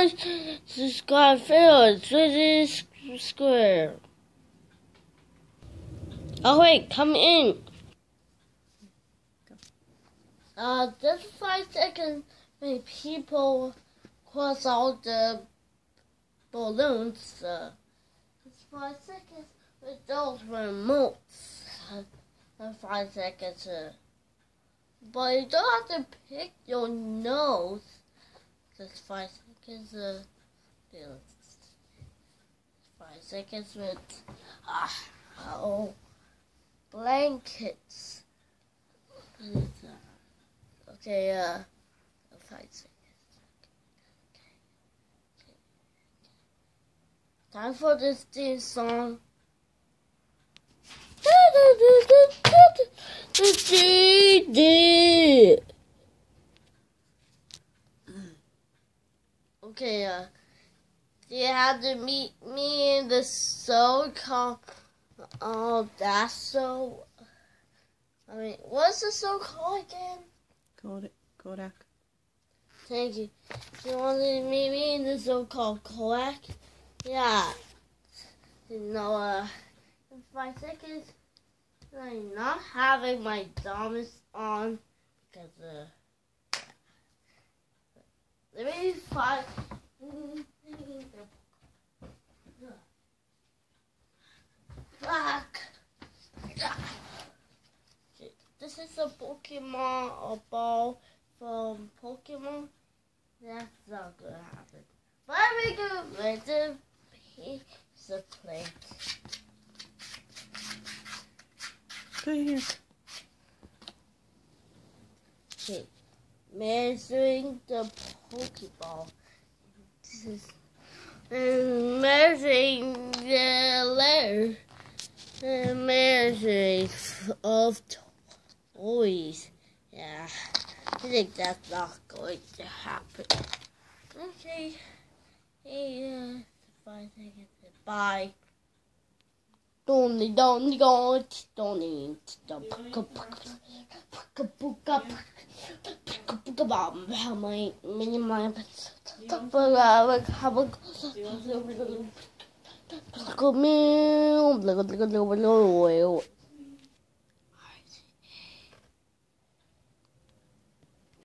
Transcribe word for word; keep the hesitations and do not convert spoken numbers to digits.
guys, subscribe, fail, switch square. Oh wait, come in. Uh, just five seconds when people cross out the balloons. Uh, just five seconds with those remotes. Uh, five seconds. Uh, but you don't have to pick your nose. Just five seconds. Uh, five seconds with ah oh blankets. Okay, uh, five seconds. Okay. Okay. Time for this theme song. Okay, uh, you have to meet me in the show called, oh, that show. I mean, what's the show called again? Kodak. Kodak. Thank you. You want to meet me in the show called Kodak? Yeah. You know, uh, in five seconds, I'm not having my dummies on because, uh, let me find. Fuck. This is a Pokemon, a ball from Pokemon. That's not gonna happen. But we go with the piece of plate. Put it here. Okay, measuring the Pokeball. This is and measuring the letter. And measuring of toys. Yeah, I think that's not going to happen. Okay, hey, uh, five seconds. Bye. Don't don't don't don't don't don't